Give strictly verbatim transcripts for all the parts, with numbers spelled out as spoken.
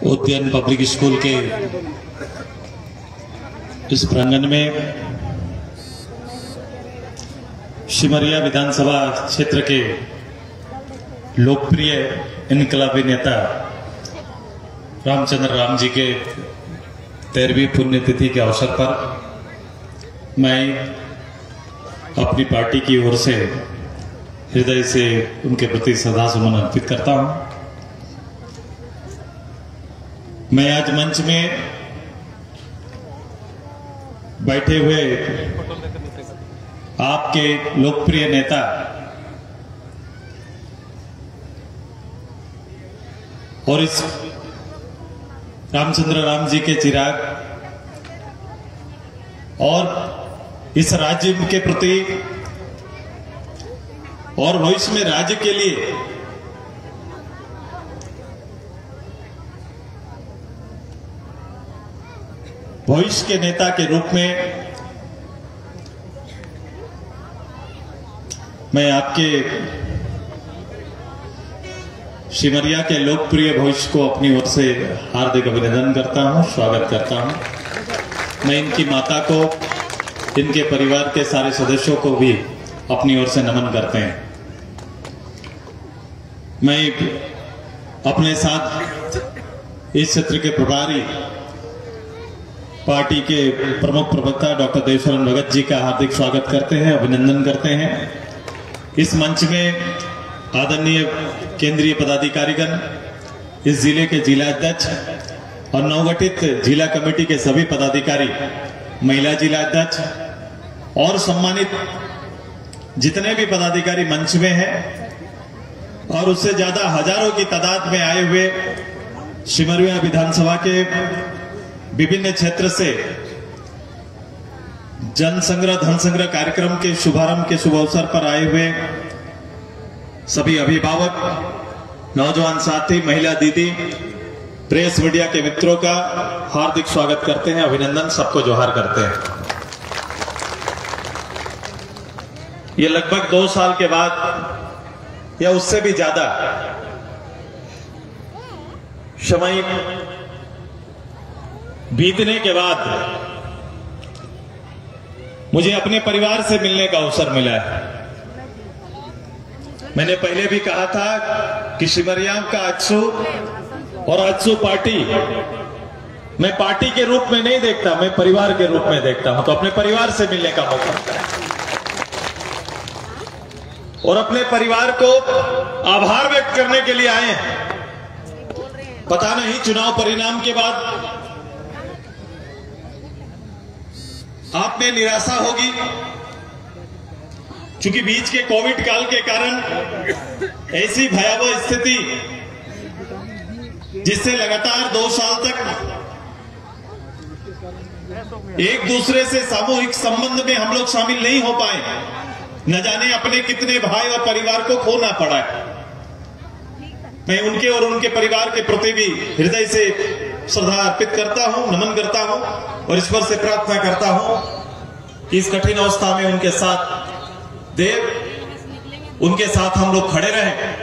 उद्यान public school के इस प्रांगण में सिमरिया विधानसभा क्षेत्र के लोकप्रिय इनकलाबी नेता रामचंद्र राम जी के तेरहवीं पुण्यतिथि के अवसर पर मैं अपनी पार्टी की ओर से हृदय से उनके प्रति श्रद्धासुमन अर्पित करता हूं। मैं आज मंच में बैठे हुए आपके लोकप्रिय नेता और इस रामचंद्र राम जी के चिराग और इस राज्य के प्रति और भविष्य में राज्य के लिए भविष्य के नेता के रूप में मैं आपके सिमरिया के लोकप्रिय भविष्य को अपनी ओर से हार्दिक अभिनंदन करता हूं, स्वागत करता हूं। मैं इनकी माता को, इनके परिवार के सारे सदस्यों को भी अपनी ओर से नमन करते हैं। मैं अपने साथ इस क्षेत्र के प्रभारी पार्टी के प्रमुख प्रवक्ता डॉक्टर देवशरण भगत जी का हार्दिक स्वागत करते हैं, अभिनंदन करते हैं। इस मंच में आदरणीय केंद्रीय पदाधिकारीगण, इस जिले के जिला अध्यक्ष और नवगठित जिला कमेटी के सभी पदाधिकारी, महिला जिला अध्यक्ष और सम्मानित जितने भी पदाधिकारी मंच में हैं और उससे ज्यादा हजारों की तादाद में आए हुए सिमरिया विधानसभा के विभिन्न क्षेत्र से जन संग्रह धन संग्रह कार्यक्रम के शुभारंभ के शुभ अवसर पर आए हुए सभी अभिभावक, नौजवान साथी, महिला दीदी, प्रेस मीडिया के मित्रों का हार्दिक स्वागत करते हैं, अभिनंदन, सबको जोहार करते हैं। ये लगभग दो साल के बाद या उससे भी ज्यादा समय बीतने के बाद मुझे अपने परिवार से मिलने का अवसर मिला है। मैंने पहले भी कहा था कि सिमरिया का आजसू और आजसू पार्टी मैं पार्टी के रूप में नहीं देखता, मैं परिवार के रूप में देखता हूं। तो अपने परिवार से मिलने का मौका मिला है और अपने परिवार को आभार व्यक्त करने के लिए आए हैं। पता नहीं चुनाव परिणाम के बाद आप में निराशा होगी, क्योंकि बीच के कोविड काल के कारण ऐसी भयावह स्थिति जिससे लगातार दो साल तक एक दूसरे से सामूहिक संबंध में हम लोग शामिल नहीं हो पाए, न जाने अपने कितने भाई और परिवार को खोना पड़ा है। मैं उनके और उनके परिवार के प्रति भी हृदय से श्रद्धा अर्पित करता हूं, नमन करता हूं और ईश्वर से प्रार्थना करता हूं कि इस कठिन अवस्था में उनके साथ देव, उनके साथ हम लोग खड़े रहें।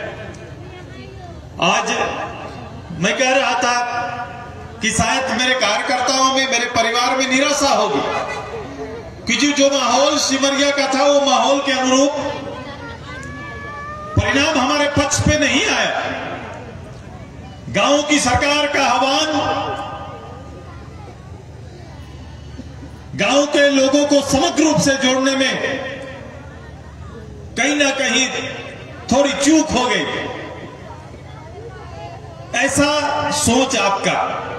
आज मैं कह रहा था कि शायद मेरे कार्यकर्ताओं में, मेरे परिवार में निराशा होगी कि जो जो माहौल सिमरिया का था वो माहौल के अनुरूप परिणाम हमारे पक्ष पे नहीं आया। गांव की सरकार का आह्वान गांव के लोगों को समग्र रूप से जोड़ने में कहीं ना कहीं थोड़ी चूक हो गई। ऐसा सोच आपका,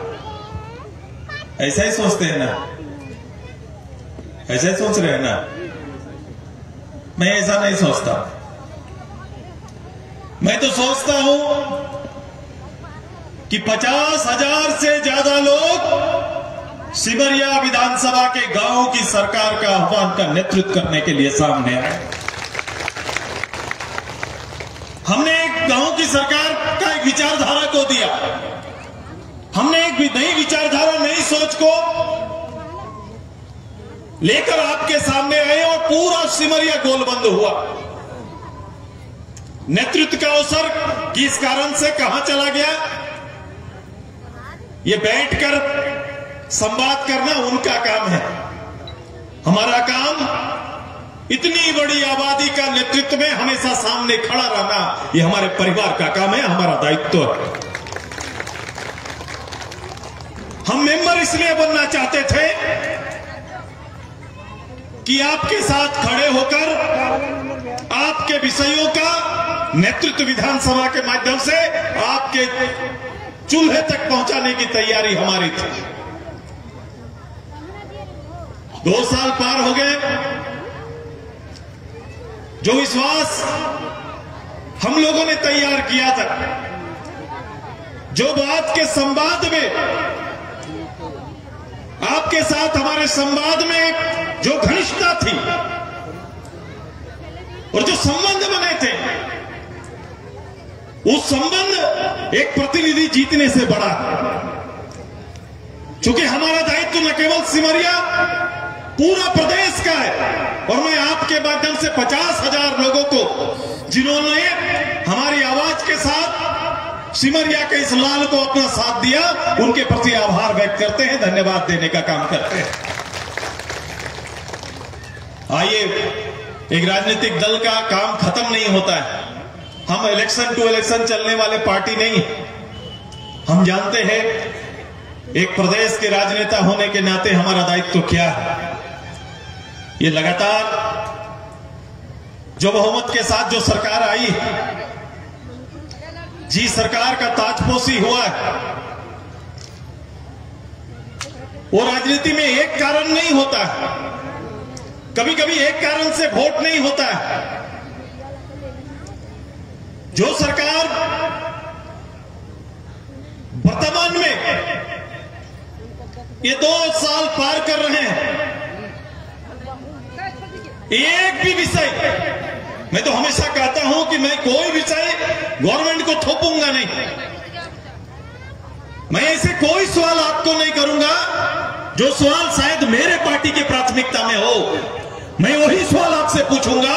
ऐसा ही सोचते हैं ना, ऐसा ही सोच रहे हैं ना। मैं ऐसा नहीं सोचता। मैं तो सोचता हूं कि पचास हजार से ज्यादा लोग सिमरिया विधानसभा के गांव की सरकार का आह्वान का नेतृत्व करने के लिए सामने आए। हमने एक गांव की सरकार का एक विचारधारा को दिया, हमने एक नई विचारधारा, नई सोच को लेकर आपके सामने आए और पूरा सिमरिया गोलबंद हुआ। नेतृत्व का अवसर किस कारण से कहां चला गया, ये बैठकर संवाद करना उनका काम है। हमारा काम इतनी बड़ी आबादी का नेतृत्व में हमेशा सामने खड़ा रहना, ये हमारे परिवार का काम है, हमारा दायित्व है। हम मेंबर इसलिए बनना चाहते थे कि आपके साथ खड़े होकर आपके विषयों का नेतृत्व विधानसभा के माध्यम से आपके चूल्हे तक पहुंचाने की तैयारी हमारी थी। दो साल पार हो गए। जो विश्वास हम लोगों ने तैयार किया था, जो बात के संवाद में आपके साथ हमारे संवाद में जो घनिष्ठता थी और जो संबंध बने थे, उस संबंध एक प्रतिनिधि जीतने से बड़ा है। चूंकि हमारा दायित्व न केवल सिमरिया, पूरा प्रदेश का है। और मैं आपके माध्यम से पचास हजार लोगों को जिन्होंने हमारी आवाज के साथ सिमरिया के इस लाल को अपना साथ दिया, उनके प्रति आभार व्यक्त करते हैं, धन्यवाद देने का काम करते हैं। आइए, एक राजनीतिक दल का काम खत्म नहीं होता है। हम इलेक्शन टू इलेक्शन चलने वाले पार्टी नहीं। हम जानते हैं एक प्रदेश के राजनेता होने के नाते हमारा दायित्व क्या है। ये लगातार जो बहुमत के साथ जो सरकार आई, जी सरकार का ताजपोशी हुआ है। वो राजनीति में एक कारण नहीं होता है, कभी कभी एक कारण से वोट नहीं होता है। जो सरकार वर्तमान में ये दो साल पार कर रहे हैं, एक भी विषय, मैं तो हमेशा कहता हूं कि मैं कोई विषय गवर्नमेंट को थोपूंगा नहीं। मैं ऐसे कोई सवाल आपको नहीं करूंगा जो सवाल शायद मेरे पार्टी की प्राथमिकता में हो। मैं वही सवाल आपसे पूछूंगा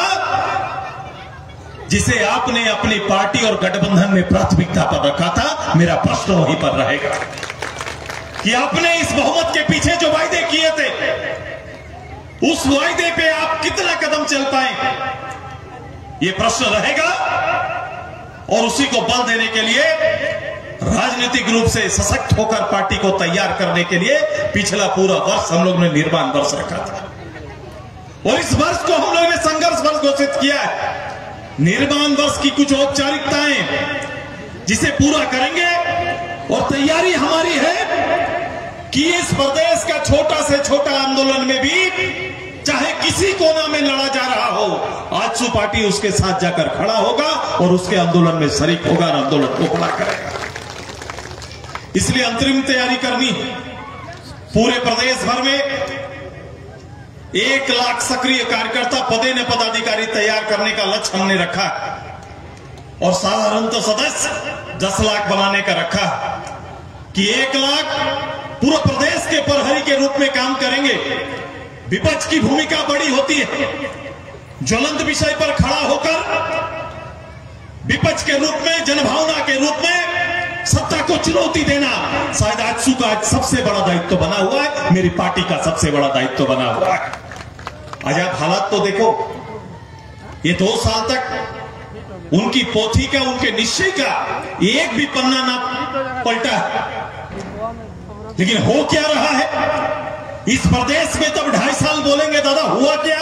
जिसे आपने अपनी पार्टी और गठबंधन में प्राथमिकता पर रखा था। मेरा प्रश्न वहीं पर रहेगा कि आपने इस बहुमत के पीछे जो वायदे किए थे, उस वायदे पे आप कितना कदम चल पाए, ये प्रश्न रहेगा। और उसी को बल देने के लिए राजनीतिक रूप से सशक्त होकर पार्टी को तैयार करने के लिए पिछला पूरा वर्ष हम लोग ने निर्माण वर्ष रखा था, और इस वर्ष को हम लोग ने संघर्ष वर्ष घोषित किया है। निर्माण वर्ष की कुछ औपचारिकताएं जिसे पूरा करेंगे, और तैयारी हमारी है कि इस प्रदेश का छोटा से छोटा आंदोलन में भी, चाहे किसी कोना में लड़ा जा रहा हो, आजसू पार्टी उसके साथ जाकर खड़ा होगा और उसके आंदोलन में शरीक होगा और आंदोलन को बड़ा करेगा। इसलिए अंतरिम तैयारी करनी, पूरे प्रदेश भर में एक लाख सक्रिय कार्यकर्ता, पदे न पदाधिकारी तैयार करने का लक्ष्य हमने रखा, और साधारणतः सदस्य दस लाख बनाने का रखा कि एक लाख पूरा प्रदेश के प्रहरी के रूप में काम करेंगे। विपक्ष की भूमिका बड़ी होती है, ज्वलंत विषय पर खड़ा होकर विपक्ष के रूप में, जनभावना के रूप में सत्ता को चुनौती देना शायद आजसू का आज सबसे बड़ा दायित्व बना हुआ है, मेरी पार्टी का सबसे बड़ा दायित्व बना हुआ है। आज आप हालात तो देखो, ये दो साल तक उनकी पोथी का, उनके निश्चय का एक भी पन्ना ना पलटा है, लेकिन हो क्या रहा है इस प्रदेश में? तब ढाई साल बोलेंगे दादा हुआ क्या?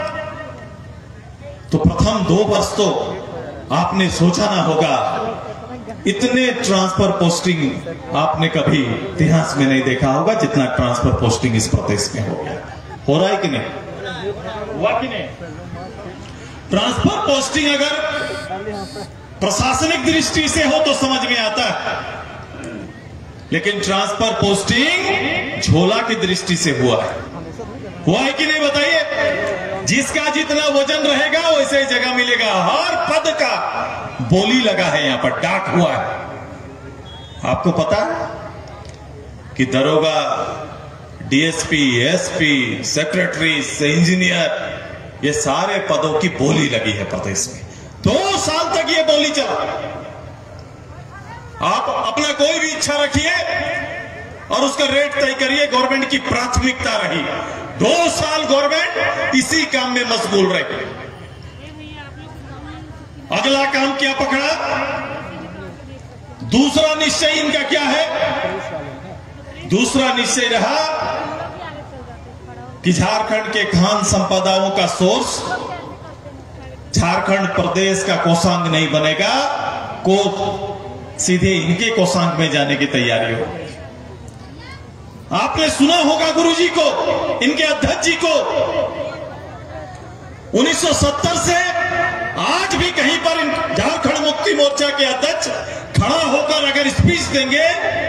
तो प्रथम दो वर्ष तो आपने सोचा ना होगा, इतने ट्रांसफर पोस्टिंग आपने कभी इतिहास में नहीं देखा होगा जितना ट्रांसफर पोस्टिंग इस प्रदेश में हो गया। हो रहा है कि नहीं? हुआ कि नहीं? ट्रांसफर पोस्टिंग अगर प्रशासनिक दृष्टि से हो तो समझ में आता है, लेकिन ट्रांसफर पोस्टिंग झोला की दृष्टि से हुआ है। हुआ है कि नहीं बताइए? जिसका जितना वजन रहेगा वैसे ही जगह मिलेगा। हर पद का बोली लगा है, यहां पर डाक हुआ है। आपको पता है कि दरोगा, डीएसपी, एसपी, सेक्रेटरी, इंजीनियर, ये सारे पदों की बोली लगी है प्रदेश में। दो साल तक ये बोली चला। आप अपना कोई भी इच्छा रखिए, और उसका रेट तय करिए। गवर्नमेंट की प्राथमिकता रही, दो साल गवर्नमेंट इसी काम में मशगूल रही। अगला काम क्या पकड़ा? दूसरा निश्चय इनका क्या है? दूसरा निश्चय रहा कि झारखंड के खान संपदाओं का सोर्स झारखंड प्रदेश का कोषांग नहीं बनेगा, को सीधे इनके कोषांग में जाने की तैयारी हो। आपने सुना होगा गुरुजी को, इनके अध्यक्ष जी को, उन्नीस सौ सत्तर से आज भी कहीं पर झारखंड मुक्ति मोर्चा के अध्यक्ष खड़ा होकर अगर स्पीच देंगे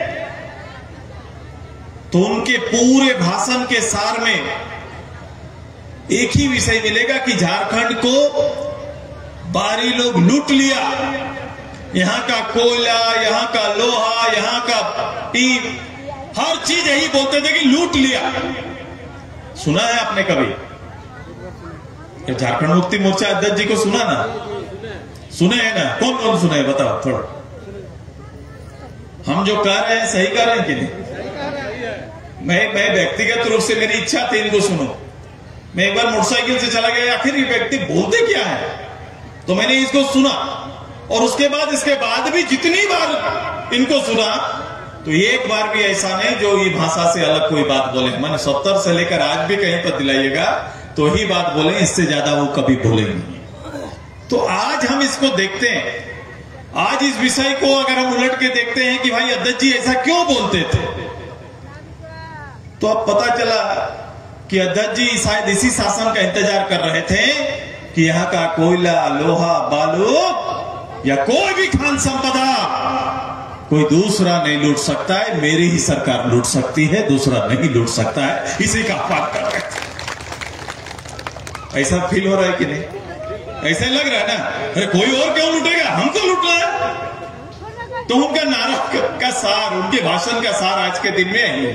तो उनके पूरे भाषण के सार में एक ही विषय मिलेगा कि झारखंड को बाहरी लोग लूट लिया, यहां का कोयला, यहां का लोहा, यहां का टीम, हर चीज यही बोलते थे कि लूट लिया। सुना है आपने कभी? झारखंड मुक्ति मोर्चा अध्यक्ष जी को सुना ना? सुने हैं ना? कौन कौन सुने हैं बताओ थोड़ा। हम जो कह रहे हैं सही कह रहे हैं कि नहीं? मैं मैं व्यक्तिगत रूप से मेरी इच्छा थी इनको सुनो। मैं एक बार मोटरसाइकिल से चला गया, आखिर ये व्यक्ति बोलते क्या है, तो मैंने इसको सुना और उसके बाद इसके बाद भी जितनी बार इनको सुना तो एक बार भी ऐसा नहीं जो ये भाषा से अलग कोई बात बोले। मैंने सत्तर से लेकर आज भी कहीं पर दिलाइएगा तो ही बात बोले, इससे ज्यादा वो कभी बोलेंगे। तो आज हम इसको देखते हैं, आज इस विषय को अगर हम उलट के देखते हैं कि भाई अध्यक्ष जी ऐसा क्यों बोलते थे, तो अब पता चला कि अध्यक्ष जी शायद इसी शासन का इंतजार कर रहे थे कि यहां का कोयला, लोहा, बालू या कोई भी खान संपदा कोई दूसरा नहीं लूट सकता है, मेरी ही सरकार लूट सकती है, दूसरा नहीं लूट सकता है, इसी का अपमान कर रहे थे। ऐसा फील हो रहा है कि नहीं? ऐसा लग रहा है ना? अरे कोई और क्यों लूटेगा, हमको लूटना है। तो उनका नारा का सार, उनके भाषण का सार आज के दिन में है।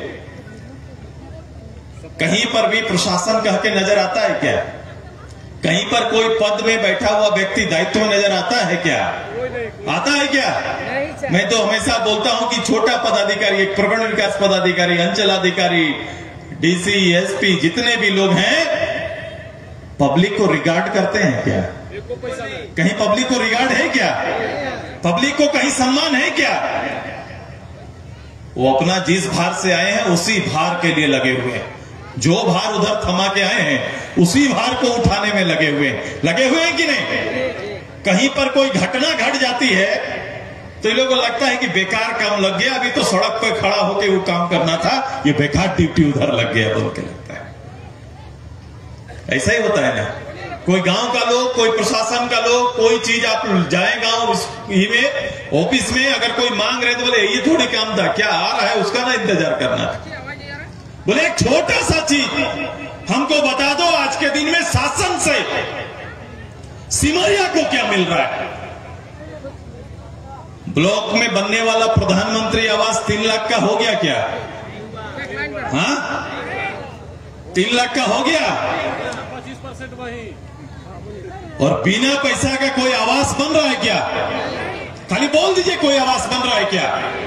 कहीं पर भी प्रशासन कह के नजर आता है क्या? कहीं पर कोई पद में बैठा हुआ व्यक्ति दायित्व में नजर आता है क्या? आता है क्या? मैं तो हमेशा बोलता हूं कि छोटा पदाधिकारी, एक प्रखंड विकास पदाधिकारी, अंचलाधिकारी, डीसी, एसपी, जितने भी लोग हैं पब्लिक को रिगार्ड करते हैं क्या? कहीं पब्लिक को रिगार्ड है क्या? पब्लिक को कहीं सम्मान है क्या? वो अपना जिस भार से आए हैं उसी भार के लिए लगे हुए हैं। जो भार उधर थमा के आए हैं उसी भार को उठाने में लगे हुए हैं। लगे हुए हैं कि नहीं? कहीं पर कोई घटना घट जाती है तो ये लोगों को लगता है कि बेकार काम लग गया, अभी तो सड़क पर खड़ा होकर वो काम करना था, ये बेकार ड्यूटी उधर लग गया बोल के लगता है। ऐसा ही होता है ना? कोई गांव का लोग, कोई प्रशासन का लोग, कोई चीज आप जाए गांव ही में, ऑफिस में, अगर कोई मांग रहे तो बोले ये थोड़ी काम था, क्या आ रहा है उसका ना इंतजार करना था। बोले एक छोटा सा चीज हमको बता दो, आज के दिन में शासन से सिमरिया को क्या मिल रहा है? ब्लॉक में बनने वाला प्रधानमंत्री आवास तीन लाख का हो गया क्या? हाँ, तीन लाख का हो गया। पच्चीस परसेंट वही। और बिना पैसा का कोई आवास बन रहा है क्या? खाली बोल दीजिए कोई आवास बन रहा है क्या?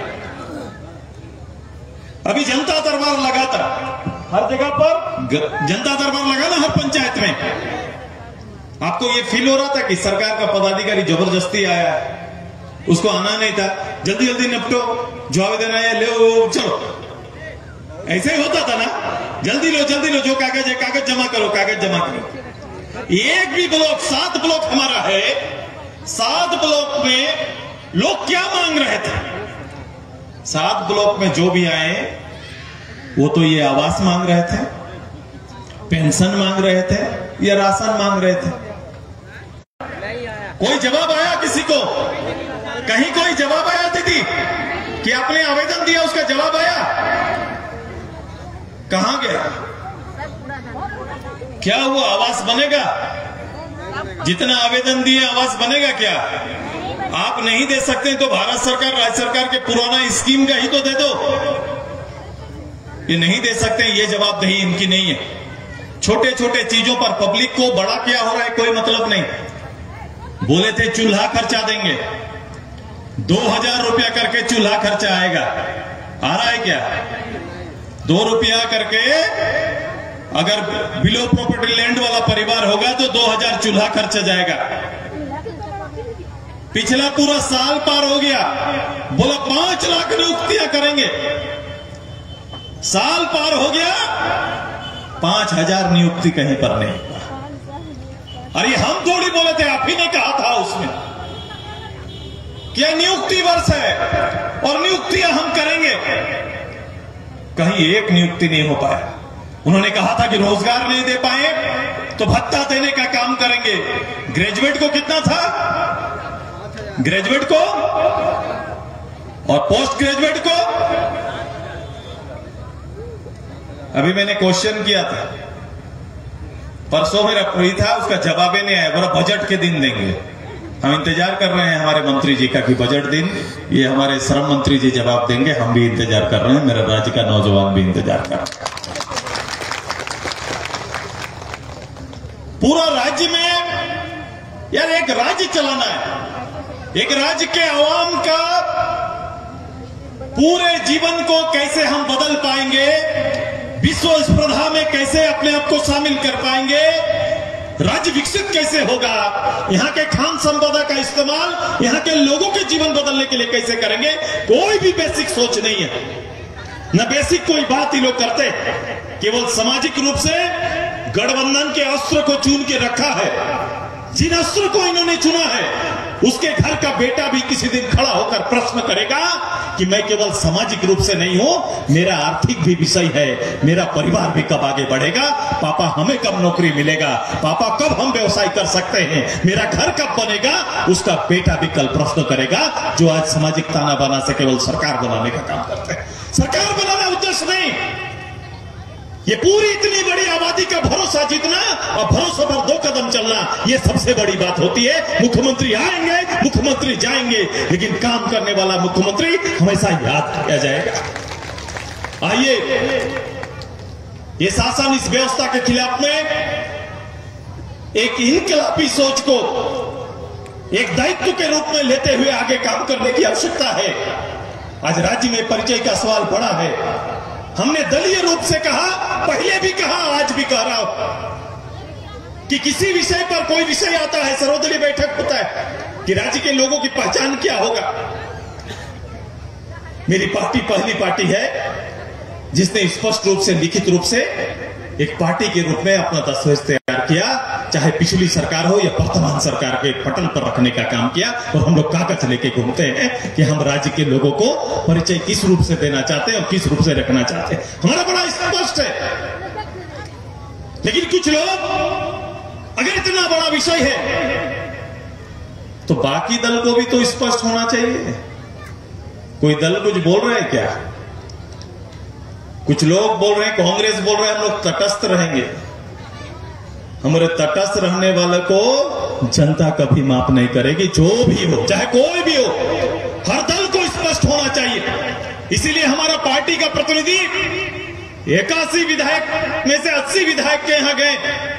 अभी जनता दरबार लगा था हर जगह पर, जनता दरबार लगा ना हर पंचायत में। आपको ये फील हो रहा था कि सरकार का पदाधिकारी जबरदस्ती आया, उसको आना नहीं था, जल्दी जल्दी निपटो, जो आवेदन आया ले चलो, ऐसे ही होता था ना? जल्दी लो जल्दी लो, जो कागज है कागज जमा करो, कागज जमा करो। एक भी ब्लॉक, सात ब्लॉक हमारा है, सात ब्लॉक में लोग क्या मांग रहे थे? सात ब्लॉक में जो भी आए वो तो ये आवास मांग रहे थे, पेंशन मांग रहे थे या राशन मांग रहे थे। कोई जवाब आया किसी को? कहीं कोई जवाब आया दीदी कि आपने आवेदन दिया उसका जवाब आया? कहां गया? क्या हुआ? आवास बनेगा? जितना आवेदन दिए आवास बनेगा क्या? आप नहीं दे सकते तो भारत सरकार, राज्य सरकार के पुराना स्कीम का ही तो दे दो। ये नहीं दे सकते, ये जवाबदेही इनकी नहीं है। छोटे छोटे चीजों पर पब्लिक को बड़ा क्या हो रहा है कोई मतलब नहीं। बोले थे चूल्हा खर्चा देंगे, दो हजार रुपया करके चूल्हा खर्चा आएगा। आ रहा है क्या? दो रुपया करके अगर बिलो प्रॉपर्टी लैंड वाला परिवार होगा तो दो हजार चूल्हा खर्चा जाएगा। पिछला पूरा साल पार हो गया, बोला पांच लाख नियुक्तियां करेंगे। साल पार हो गया, पांच हजार नियुक्ति कहीं पर नहीं। अरे हम थोड़ी बोले थे, आप ही ने कहा था उसमें कि नियुक्ति वर्ष है और नियुक्तियां हम करेंगे। कहीं एक नियुक्ति नहीं हो पाया। उन्होंने कहा था कि रोजगार नहीं दे पाए तो भत्ता देने का काम करेंगे। ग्रेजुएट को कितना था? ग्रेजुएट को और पोस्ट ग्रेजुएट को। अभी मैंने क्वेश्चन किया था, परसों मेरा फ्री था, उसका जवाब ही नहीं आया। बोला बजट के दिन देंगे। हम इंतजार कर रहे हैं हमारे मंत्री जी का कि बजट दिन ये हमारे श्रम मंत्री जी जवाब देंगे। हम भी इंतजार कर रहे हैं, मेरे राज्य का नौजवान भी इंतजार कर रहे हैं। पूरा राज्य में यार एक राज्य चलाना है। एक राज्य के आवाम का पूरे जीवन को कैसे हम बदल पाएंगे, विश्व स्पर्धा में कैसे अपने आप को शामिल कर पाएंगे, राज्य विकसित कैसे होगा, यहाँ के खान संपदा का इस्तेमाल यहाँ के लोगों के जीवन बदलने के लिए कैसे करेंगे, कोई भी बेसिक सोच नहीं है। न बेसिक कोई बात ही लोग करते, केवल सामाजिक रूप से गठबंधन के अस्त्र को चुन के रखा है। जिन अस्त्र को इन्होंने चुना है उसके घर का बेटा भी किसी दिन खड़ा होकर प्रश्न करेगा कि मैं केवल सामाजिक रूप से नहीं हूं, मेरा आर्थिक भी विषय है, मेरा परिवार भी कब आगे बढ़ेगा, पापा हमें कब नौकरी मिलेगा, पापा कब हम व्यवसाय कर सकते हैं, मेरा घर कब बनेगा, उसका बेटा भी कल प्रश्न करेगा। जो आज सामाजिक ताना बाना से केवल सरकार बनाने का काम करते हैं। सरकार बनाना उद्देश्य नहीं, ये पूरी इतनी बड़ी आबादी का भरोसा जीतना और भरोसे पर दो कदम चलना, ये सबसे बड़ी बात होती है। मुख्यमंत्री आएंगे, मुख्यमंत्री जाएंगे, लेकिन काम करने वाला मुख्यमंत्री हमेशा याद किया जाएगा। आइए, ये शासन इस व्यवस्था के खिलाफ में एक इनकलाबी सोच को एक दायित्व के रूप में लेते हुए आगे काम करने की आवश्यकता है। आज राज्य में परिचय का सवाल बड़ा है। हमने दलीय रूप से कहा, पहले भी कहा, आज भी कह रहा हूं कि किसी विषय पर कोई विषय आता है, सर्वदलीय बैठक होता है कि राज्य के लोगों की पहचान क्या होगा। मेरी पार्टी पहली पार्टी है जिसने स्पष्ट रूप से, लिखित रूप से एक पार्टी के रूप में अपना दस्तावेज तैयार किया, चाहे पिछली सरकार हो या वर्तमान सरकार के पटल पर रखने का काम किया। और हम लोग कागज लेके घूमते हैं कि हम राज्य के लोगों को परिचय किस रूप से देना चाहते हैं और किस रूप से रखना चाहते हैं। हमारा बड़ा स्पष्ट है। लेकिन कुछ लोग, अगर इतना बड़ा विषय है तो बाकी दल को भी तो स्पष्ट होना चाहिए। कोई दल कुछ बोल रहा है क्या? कुछ लोग बोल रहे हैं, कांग्रेस बोल रहे हैं हम लोग तटस्थ रहेंगे। हमारे तटस्थ रहने वाले को जनता कभी माफ नहीं करेगी, जो भी हो, चाहे कोई भी हो। हर दल को स्पष्ट होना चाहिए। इसीलिए हमारा पार्टी का प्रतिनिधि इक्यासी विधायक में से अस्सी विधायक के यहां गए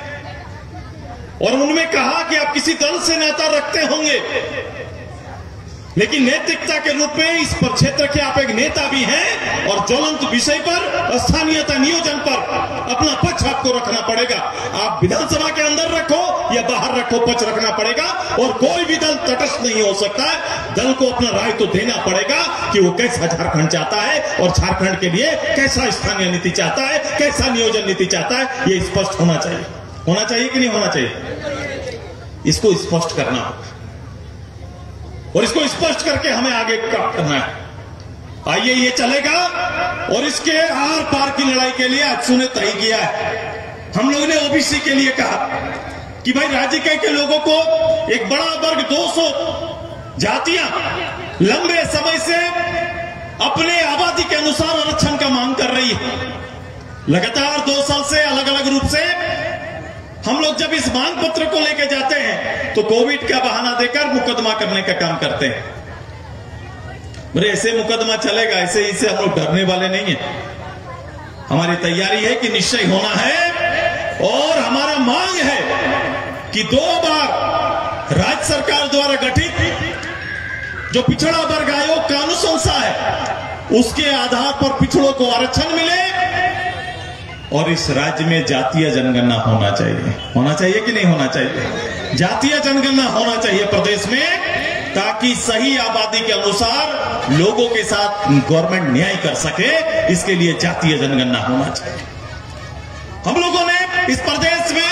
और उनमें कहा कि आप किसी दल से नाता रखते होंगे, लेकिन नैतिकता के रूप में इस पर क्षेत्र के आप एक नेता भी हैं और ज्वलंत विषय पर, स्थानीयता नियोजन पर अपना पक्ष आपको रखना पड़ेगा। आप विधानसभा के अंदर रखो या बाहर रखो, पक्ष रखना पड़ेगा। और कोई भी दल तटस्थ नहीं हो सकता है। दल को अपना राय तो देना पड़ेगा कि वो कैसा झारखंड चाहता है और झारखंड के लिए कैसा स्थानीय नीति चाहता है, कैसा नियोजन नीति चाहता है। ये स्पष्ट होना चाहिए। होना चाहिए कि नहीं होना चाहिए? इसको स्पष्ट करना होगा और इसको स्पष्ट करके हमें आगे काम करना है। आइए, ये चलेगा और इसके आर पार की लड़ाई के लिए आज सुने तय किया है। हम लोगों ने ओबीसी के लिए कहा कि भाई राज्य के, के लोगों को एक बड़ा वर्ग, दो सौ जातियां लंबे समय से अपने आबादी के अनुसार आरक्षण का मांग कर रही है। लगातार दो साल से अलग अलग रूप से हम लोग जब इस मांग पत्र को लेकर जाते हैं तो कोविड का बहाना देकर मुकदमा करने का काम करते हैं। मेरे ऐसे मुकदमा चलेगा, ऐसे इसे हम लोग डरने वाले नहीं है। हमारी तैयारी है कि निश्चय होना है और हमारा मांग है कि दो बार राज्य सरकार द्वारा गठित जो पिछड़ा वर्ग आयोग का अनुशंसा है उसके आधार पर पिछड़ों को आरक्षण मिले और इस राज्य में जातीय जनगणना होना चाहिए। होना चाहिए कि नहीं होना चाहिए? जातीय जनगणना होना चाहिए प्रदेश में, ताकि सही आबादी के अनुसार लोगों के साथ गवर्नमेंट न्याय कर सके। इसके लिए जातीय जनगणना होना चाहिए। हम लोगों ने इस प्रदेश में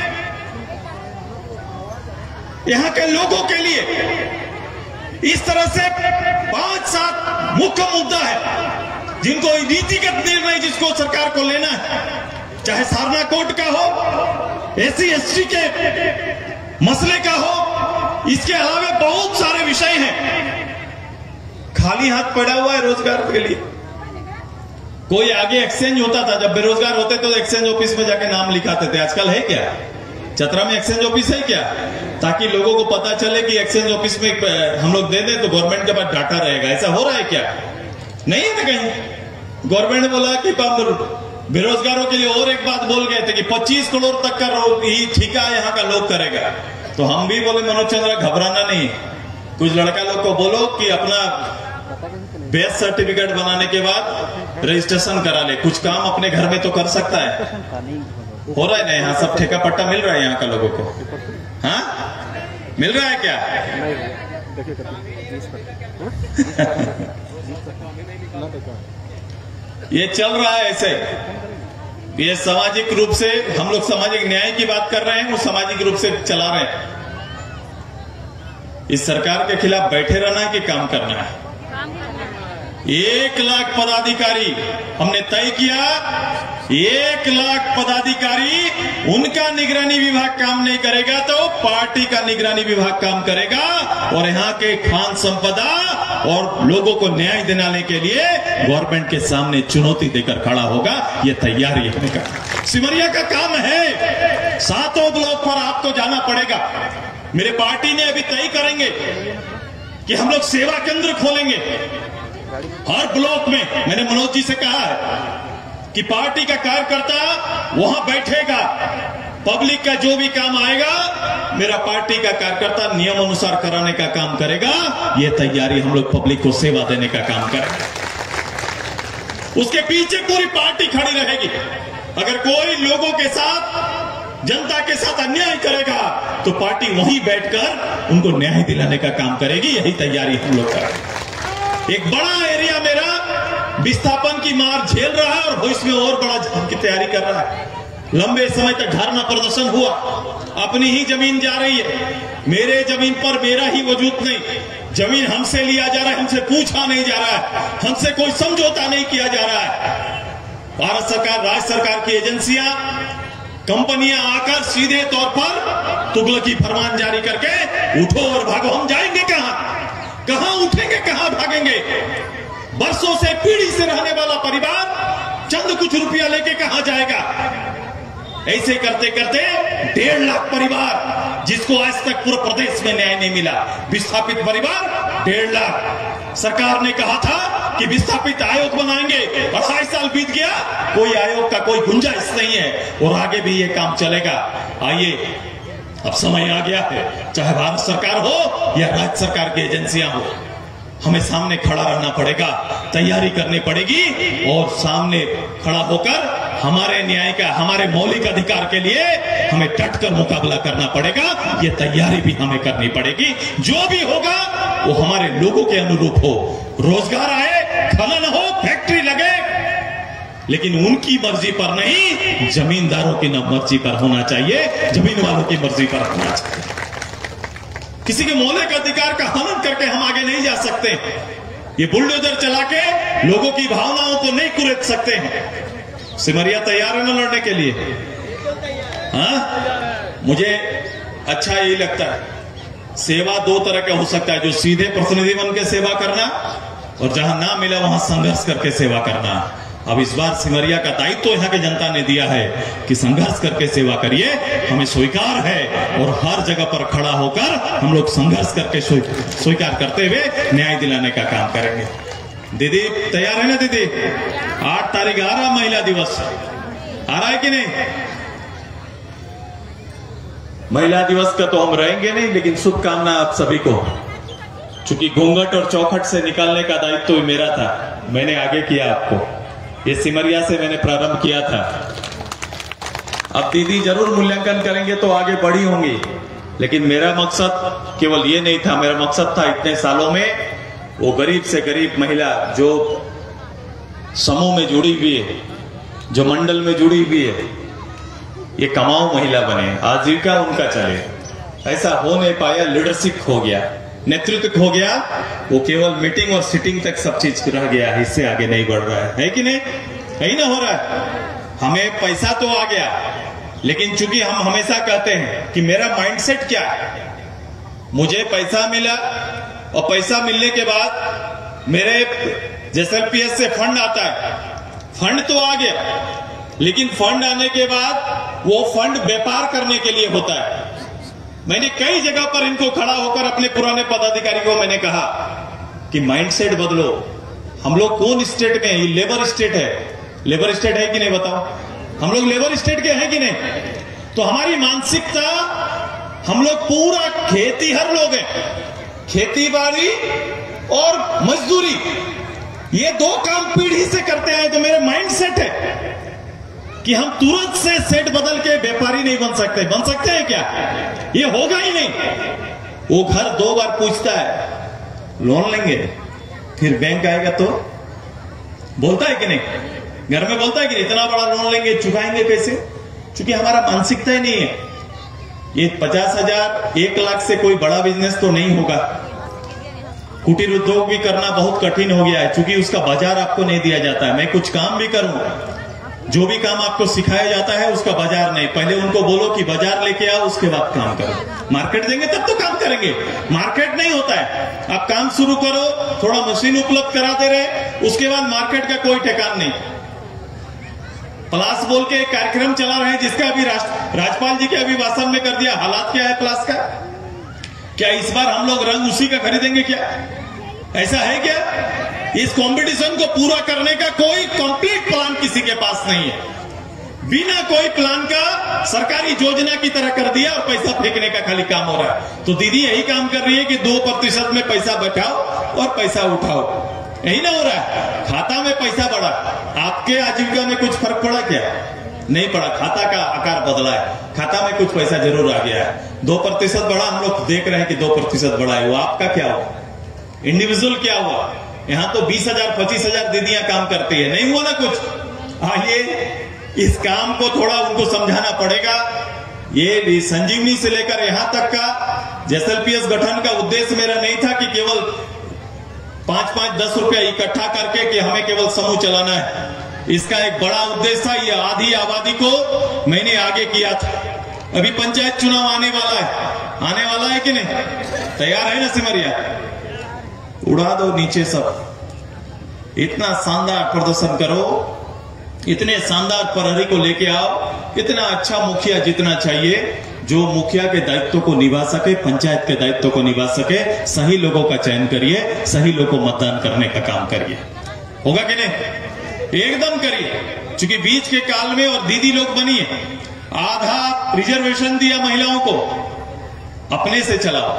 यहां के लोगों के लिए इस तरह से पांच सात मुख्य मुद्दा है जिनको नीतिगत निर्णय जिसको सरकार को लेना है, चाहे सारना कोर्ट का हो, एससी एसटी के मसले का हो, इसके अलावा बहुत सारे विषय हैं। खाली हाथ पड़ा हुआ है रोजगार के लिए। कोई आगे एक्सचेंज होता था, जब बेरोजगार होते तो एक्सचेंज ऑफिस में जाके नाम लिखाते थे। आजकल है क्या? चतरा में एक्सचेंज ऑफिस है क्या? ताकि लोगों को पता चले कि एक्सचेंज ऑफिस में हम लोग दे दें तो गवर्नमेंट के पास डाटा रहेगा। ऐसा हो रहा है क्या? नहीं है ना कहीं। गवर्नमेंट ने बोला कि बेरोजगारों के लिए और एक बात बोल गए थे कि पच्चीस करोड़ तक का ही ठेका यहाँ का लोग करेगा। तो हम भी बोले मनोज चंद्र घबराना नहीं, कुछ लड़का लोग को बोलो कि अपना बेस सर्टिफिकेट बनाने के बाद रजिस्ट्रेशन करा ले, कुछ काम अपने घर में तो कर सकता है। हो रहा है ना, यहाँ सब ठेका पट्टा मिल रहा है यहाँ का लोगों को। हाँ मिल रहा है क्या? ये चल रहा है ऐसे। ये सामाजिक रूप से हम लोग सामाजिक न्याय की बात कर रहे हैं, वो सामाजिक रूप से चला रहे हैं। इस सरकार के खिलाफ बैठे रहना है कि काम करना है? एक लाख पदाधिकारी हमने तय किया, एक लाख पदाधिकारी, उनका निगरानी विभाग काम नहीं करेगा तो पार्टी का निगरानी विभाग काम करेगा और यहाँ के खान संपदा और लोगों को न्याय दिलाने के लिए गवर्नमेंट के सामने चुनौती देकर खड़ा होगा। ये तैयारी है का सिमरिया का काम है। सातों ब्लॉक पर आपको जाना पड़ेगा। मेरे पार्टी ने अभी तय करेंगे कि हम लोग सेवा केंद्र खोलेंगे हर ब्लॉक में। मैंने मनोज जी से कहा है कि पार्टी का कार्यकर्ता वहां बैठेगा, पब्लिक का जो भी काम आएगा मेरा पार्टी का कार्यकर्ता नियम अनुसार कराने का काम करेगा। यह तैयारी हम लोग पब्लिक को सेवा देने का काम करेंगे। उसके पीछे पूरी पार्टी खड़ी रहेगी। अगर कोई लोगों के साथ, जनता के साथ अन्याय करेगा तो पार्टी वहीं बैठकर उनको न्याय दिलाने का काम करेगी। यही तैयारी हम लोग करेंगे। एक बड़ा एरिया मेरा विस्थापन की मार झेल रहा है और भविष्य में और बड़ा झेलने की तैयारी कर रहा है। लंबे समय तक धरना प्रदर्शन हुआ, अपनी ही जमीन जा रही है। मेरे जमीन पर मेरा ही वजूद नहीं, जमीन हमसे लिया जा रहा है, हमसे पूछा नहीं जा रहा है, हमसे कोई समझौता नहीं किया जा रहा है। भारत सरकार, राज्य सरकार की एजेंसियां, कंपनियां आकर सीधे तौर पर तुगलकी फरमान जारी करके उठो और भागो। हम जाएंगे कहां? कहां उठेंगे, कहां भागेंगे? बरसों से, पीढ़ी से रहने वाला परिवार चंद कुछ रुपया लेके कहां जाएगा? ऐसे करते करते डेढ़ लाख परिवार, जिसको आज तक पूरे प्रदेश में न्याय नहीं मिला, विस्थापित परिवार डेढ़ लाख। सरकार ने कहा था कि विस्थापित आयोग बनाएंगे, अढ़ाई साल बीत गया, कोई आयोग का कोई गुंजाइश नहीं है और आगे भी ये काम चलेगा। आइए, अब समय आ गया है, चाहे भारत सरकार हो या राज्य सरकार की एजेंसियां हो, हमें सामने खड़ा रहना पड़ेगा, तैयारी करनी पड़ेगी और सामने खड़ा होकर हमारे न्याय का, हमारे मौलिक अधिकार के लिए हमें डटकर मुकाबला करना पड़ेगा। ये तैयारी भी हमें करनी पड़ेगी। जो भी होगा वो हमारे लोगों के अनुरूप हो, रोजगार आए, खनन हो, फैक्ट्री लगे, लेकिन उनकी मर्जी पर नहीं, जमींदारों की न मर्जी पर होना चाहिए, जमीन वालों की मर्जी पर होना चाहिए। किसी के मौलिक अधिकार का हनन करके हम आगे नहीं जा सकते। ये बुलडोजर चला के लोगों की भावनाओं को नहीं कुरेद सकते हैं। सिमरिया तैयार है ना लड़ने के लिए? हाँ, मुझे अच्छा यही लगता है। सेवा दो तरह का हो सकता है, जो सीधे प्रतिनिधि बन के सेवा करना और जहां ना मिला वहां संघर्ष करके सेवा करना। अब इस बार सिमरिया का दायित्व तो यहाँ की जनता ने दिया है कि संघर्ष करके सेवा करिए, हमें स्वीकार है और हर जगह पर खड़ा होकर हम लोग संघर्ष करके स्वीकार करते हुए न्याय दिलाने का काम करेंगे। दीदी तैयार है ना? दीदी, आठ तारीख आ रहा महिला दिवस, आ रहा है कि नहीं? महिला दिवस का तो हम रहेंगे नहीं, लेकिन शुभकामना आप सभी को। चूंकि घूंघट और चौखट से निकालने का दायित्व तो मेरा था, मैंने आगे किया आपको, ये सिमरिया से मैंने प्रारंभ किया था। अब दीदी जरूर मूल्यांकन करेंगे तो आगे बढ़ी होंगी, लेकिन मेरा मकसद केवल ये नहीं था। मेरा मकसद था इतने सालों में वो गरीब से गरीब महिला जो समूह में जुड़ी हुई है, जो मंडल में जुड़ी हुई है, ये कमाऊ महिला बने, आजीविका उनका चले। ऐसा हो नहीं पाया, लीडरशिप हो गया, नेतृत्व हो गया, वो केवल मीटिंग और सिटिंग तक सब चीज रह गया, इससे आगे नहीं बढ़ रहा है, है कि नहीं? यही ना हो रहा है। हमें पैसा तो आ गया, लेकिन चूंकि हम हमेशा कहते हैं कि मेरा माइंडसेट क्या है, मुझे पैसा मिला और पैसा मिलने के बाद मेरे जेएसएलपीएस से फंड आता है, फंड तो आ गया, लेकिन फंड आने के बाद वो फंड व्यापार करने के लिए होता है। मैंने कई जगह पर इनको खड़ा होकर अपने पुराने पदाधिकारी को मैंने कहा कि माइंडसेट बदलो। हम लोग कौन स्टेट में है? ये लेबर स्टेट है। लेबर स्टेट है कि नहीं बताओ? हम लोग लेबर स्टेट के हैं कि नहीं? तो हमारी मानसिकता, हम लोग पूरा खेतीहर लोग हैं, खेती बाड़ी और मजदूरी, ये दो काम पीढ़ी से करते हैं। तो मेरा माइंड सेट है कि हम तुरंत से सेट बदल के व्यापारी नहीं बन सकते। बन सकते हैं क्या? ये होगा ही नहीं। वो घर दो बार पूछता है लोन लेंगे, फिर बैंक आएगा तो बोलता है कि नहीं? घर में बोलता है कि इतना बड़ा लोन लेंगे, चुकाएंगे कैसे? क्योंकि हमारा मानसिकता ही नहीं है। ये पचास हजार एक लाख से कोई बड़ा बिजनेस तो नहीं होगा। कुटीर उद्योग भी करना बहुत कठिन हो गया है, क्योंकि उसका बाजार आपको नहीं दिया जाता है। मैं कुछ काम भी करूं, जो भी काम आपको सिखाया जाता है उसका बाजार नहीं। पहले उनको बोलो कि बाजार लेके आओ, उसके बाद काम करो। मार्केट देंगे तब तो काम करेंगे। मार्केट नहीं होता है, आप काम शुरू करो, थोड़ा मशीन उपलब्ध कराते रहे, उसके बाद मार्केट का कोई ठिकान नहीं। प्लास बोल के एक कार्यक्रम चला रहे हैं, जिसका अभी राज्यपाल जी के अभी भाषण में कर दिया। हालात क्या है प्लास का? क्या इस बार हम लोग रंग उसी का खरीदेंगे क्या? ऐसा है क्या? इस कंपटीशन को पूरा करने का कोई कंप्लीट प्लान किसी के पास नहीं है। बिना कोई प्लान का सरकारी योजना की तरह कर दिया और पैसा फेंकने का खाली काम हो रहा है। तो दीदी यही काम कर रही है कि दो प्रतिशत में पैसा बचाओ और पैसा उठाओ। यही ना हो रहा है? खाता में पैसा बढ़ा, आपके आजीविका में कुछ फर्क पड़ा क्या? नहीं पड़ा। खाता का आकार बदला है, खाता में कुछ पैसा जरूर आ गया है। दो प्रतिशत बढ़ा, हम लोग देख रहे हैं कि दो प्रतिशत बढ़ा है। वो आपका क्या हुआ? इंडिविजुअल क्या हुआ? यहाँ तो बीस हजार पच्चीस हजार दीदियां काम करती है, नहीं हुआ ना कुछ। आइए इस काम को थोड़ा उनको समझाना पड़ेगा। ये संजीवनी से लेकर यहां तक का जेएसएलपीएस गठन का उद्देश्य मेरा नहीं था कि केवल पांच पांच दस रुपया इकट्ठा करके कि हमें केवल समूह चलाना है। इसका एक बड़ा उद्देश्य था, ये आधी आबादी को मैंने आगे किया था। अभी पंचायत चुनाव आने वाला है, आने वाला है कि नहीं? तैयार है ना सिमरिया? उड़ा दो नीचे सब। इतना शानदार प्रदर्शन करो, इतने शानदार प्रहरी को लेके आओ, इतना अच्छा मुखिया जितना चाहिए, जो मुखिया के दायित्व को निभा सके, पंचायत के दायित्व को निभा सके। सही लोगों का चयन करिए, सही लोगों को मतदान करने का काम करिए। होगा कि नहीं? एकदम करिए, क्योंकि बीच के काल में और दीदी लोग बनी है, आधा रिजर्वेशन दिया महिलाओं को, अपने से चलाओ,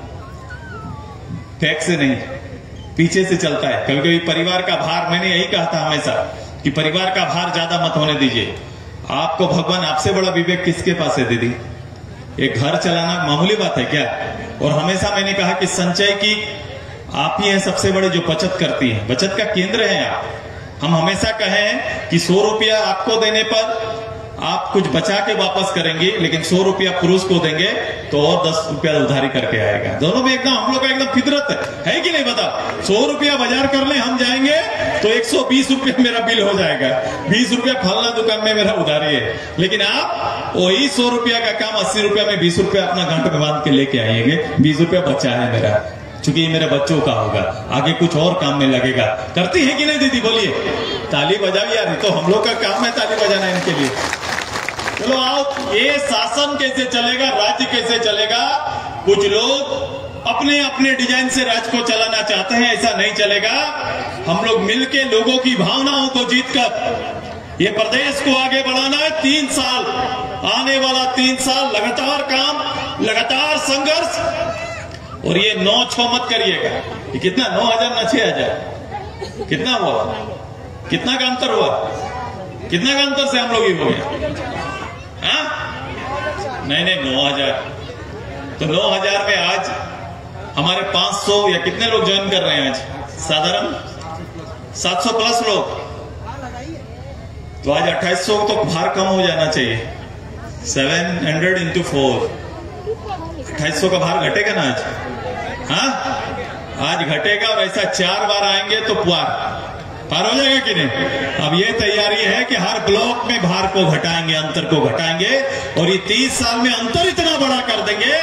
टैक्स से नहीं, पीछे से चलता है। कभी कभी परिवार का भार, मैंने यही कहा था हमेशा कि परिवार का भार ज्यादा मत होने दीजिए। आपको भगवान, आपसे बड़ा विवेक किसके पास है दीदी? एक घर चलाना मामूली बात है क्या? और हमेशा मैंने कहा कि संचय की आप ही हैं सबसे बड़े जो बचत करती हैं, बचत का केंद्र है आप। हम हमेशा कहें कि सौ रुपया आपको देने पर आप कुछ बचा के वापस करेंगे, लेकिन सौ रुपया पुरुष को देंगे तो और दस रुपया उधारी करके आएगा। दोनों में एकदम हम लोग का एकदम फितरत है, है कि नहीं? बताओ, सौ रुपया बाजार कर ले हम जाएंगे तो एक सौ बीस रुपया मेरा बिल हो जाएगा, बीस रुपया फलना दुकान में मेरा उधारी है। लेकिन आप वही सौ रुपया का काम अस्सी रुपया में बीस रुपया अपना गांठ में बांध के लेके आएंगे, बीस रुपया बचा है मेरा, चूंकि ये मेरे बच्चों का होगा, आगे कुछ और काम में लगेगा। करती है कि नहीं दीदी? बोलिए, ताली बजाओ यार, तो हम लोग का काम है ताली बजाना इनके लिए। चलो आओ, ये शासन कैसे चलेगा, राज्य कैसे चलेगा? कुछ लोग अपने अपने डिजाइन से राज्य को चलाना चाहते हैं, ऐसा नहीं चलेगा। हम लोग मिलके लोगों की भावनाओं को जीतकर ये प्रदेश को आगे बढ़ाना है। तीन साल, आने वाला तीन साल लगातार काम, लगातार संघर्ष। और ये नौ छह मत करिएगा, ये कितना, नौ हजार ना छह हजार, कितना हुआ? कितना का अंतर हुआ? कितना का अंतर से हम लोग ही हो गए? हाँ? नहीं नहीं, नौ हजार। तो नौ हजार में आज हमारे पांच सौ या कितने लोग ज्वाइन कर रहे हैं आज? साधारण सात सौ प्लस लोग। तो आज अट्ठाईस सौ तो भार कम हो जाना चाहिए। सेवन हंड्रेड इंटू फोर, अट्ठाईस सौ का भार घटेगा ना आज? हाँ, आज घटेगा। और ऐसा चार बार आएंगे तो पार पार हो जाएगा कि नहीं? अब ये तैयारी है कि हर ब्लॉक में भार को घटाएंगे, अंतर को घटाएंगे, और ये तीस साल में अंतर इतना बड़ा कर देंगे।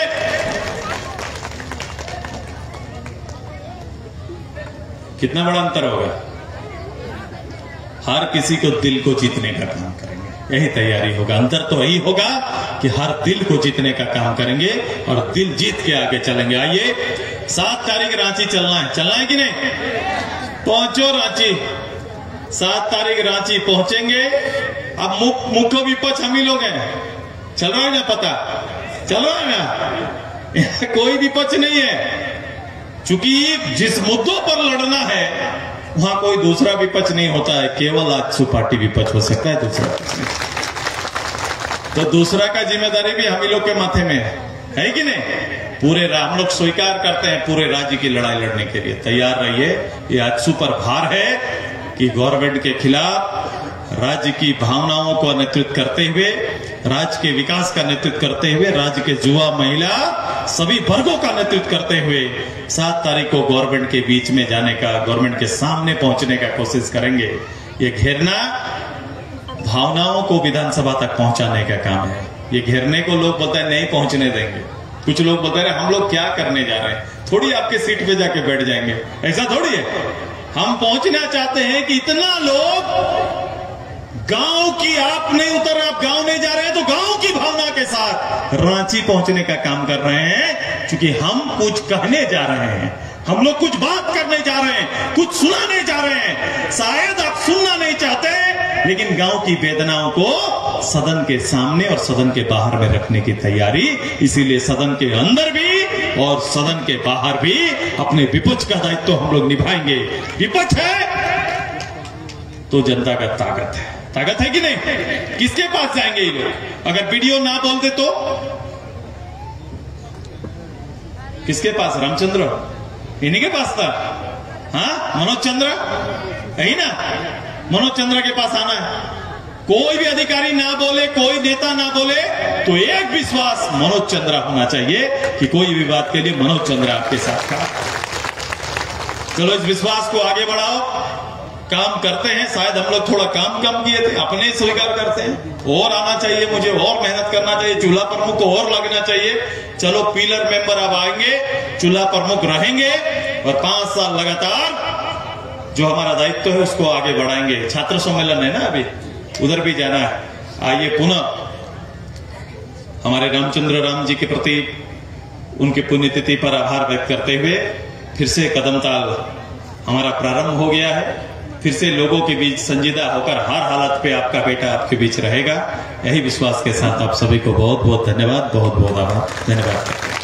कितना बड़ा अंतर होगा? हर किसी को दिल को जीतने का काम करेंगे, यही तैयारी होगा। अंतर तो यही होगा कि हर दिल को जीतने का काम करेंगे और दिल जीत के आगे चलेंगे। आइए, सात तारीख रांची चलना है, चलना है कि नहीं? पहुंचो रांची, सात तारीख रांची पहुंचेंगे। अब मुख्य विपक्ष हम ही लोग हैं। चल रहा है ना पता? चल रहा है ना? कोई विपक्ष नहीं है, क्योंकि जिस मुद्दों पर लड़ना है वहां कोई दूसरा विपक्ष नहीं होता है, केवल आजसू पार्टी विपक्ष हो सकता है, दूसरा कुछ नहीं। तो दूसरा का जिम्मेदारी भी हम ही लोग के माथे में है, है कि नहीं? पूरे हम लोग स्वीकार करते हैं, पूरे राज्य की लड़ाई लड़ने के लिए तैयार रहिए। ये आजसू पर भार है कि गवर्नमेंट के खिलाफ राज्य की भावनाओं को नेतृत्व करते हुए, राज्य के विकास का नेतृत्व करते हुए, राज्य के युवा, महिला, सभी वर्गों का नेतृत्व करते हुए सात तारीख को गवर्नमेंट के बीच में जाने का, गवर्नमेंट के सामने पहुंचने का कोशिश करेंगे। ये घेरना भावनाओं को विधानसभा तक पहुंचाने का काम है। ये घेरने को लोग बोलते हैं नहीं पहुंचने देंगे, कुछ लोग बोलते हैं हम लोग क्या करने जा रहे हैं, थोड़ी आपके सीट पे जाके बैठ जाएंगे, ऐसा थोड़ी है। हम पहुंचना चाहते हैं कि इतना लोग गांव की, आप नहीं उतर रहे, आप गांव नहीं जा रहे हैं तो गांव की भावना के साथ रांची पहुंचने का काम कर रहे हैं, क्योंकि हम कुछ कहने जा रहे हैं, हम लोग कुछ बात करने जा रहे हैं, कुछ सुनाने जा रहे हैं। शायद आप सुनना नहीं चाहते, लेकिन गांव की वेदनाओं को सदन के सामने और सदन के बाहर में रखने की तैयारी। इसीलिए सदन के अंदर भी और सदन के बाहर भी अपने विपक्ष का दायित्व तो हम लोग निभाएंगे। विपक्ष है तो जनता का ताकत है, ताकत है कि नहीं? किसके पास जाएंगे ये लोग? अगर वीडियो ना बोल दे तो किसके पास? रामचंद्र इन्हीं के पास था। हाँ, मनोज चंद्र यही ना, मनोज चंद्र के पास आना है। कोई भी अधिकारी ना बोले, कोई नेता ना बोले, तो एक विश्वास मनोज चंद्र होना चाहिए कि कोई विवाद के लिए मनोज चंद्र आपके साथ खड़ा। चलो इस विश्वास को आगे बढ़ाओ, काम करते हैं। शायद हम लोग थोड़ा काम कम किए थे, अपने स्वीकार करते हैं। और आना चाहिए मुझे, और मेहनत करना चाहिए, चूल्हा प्रमुख को और लगना चाहिए। चलो पिलर मेंबर अब आएंगे, चूल्हा प्रमुख रहेंगे और पांच साल लगातार जो हमारा दायित्व है उसको आगे बढ़ाएंगे। छात्र सम्मेलन है ना, अभी उधर भी जाना है। आइए पुनः हमारे रामचंद्र राम जी के प्रति उनकी पुण्यतिथि पर आभार व्यक्त करते हुए फिर से कदमताल हमारा प्रारंभ हो गया है। फिर से लोगों के बीच संजीदा होकर हर हालत पे आपका बेटा आपके बीच रहेगा। यही विश्वास के साथ आप सभी को बहुत बहुत धन्यवाद, बहुत बहुत आभार। धन्यवाद।